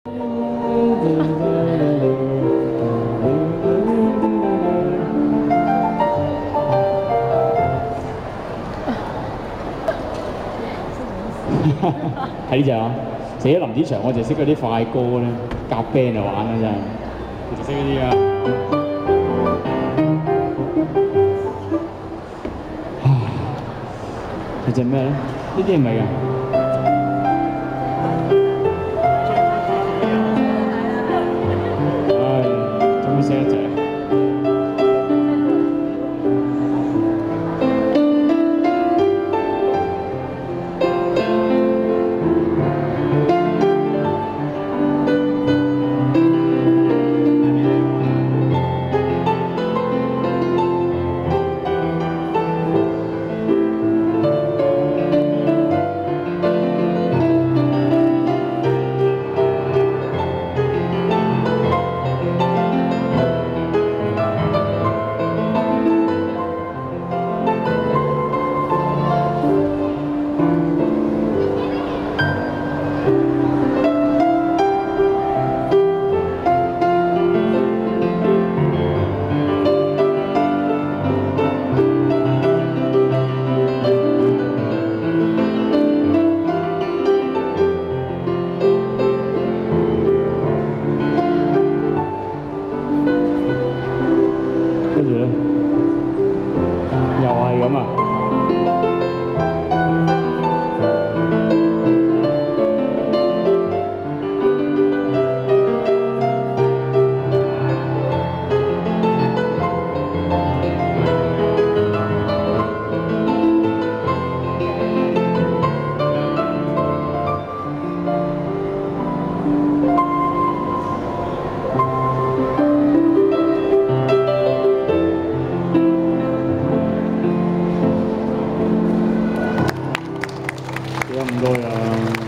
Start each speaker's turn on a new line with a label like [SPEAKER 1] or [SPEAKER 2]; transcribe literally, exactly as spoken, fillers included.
[SPEAKER 1] 係呢只啊！死咗林子祥，我就識嗰啲快歌咧，夾 band 就玩啦真係，我就識呢啲啊！係隻咩咧？呢啲係咪㗎？唉，做咩識一隻？ 跟住咧，又係咁啊！有咁多呀〜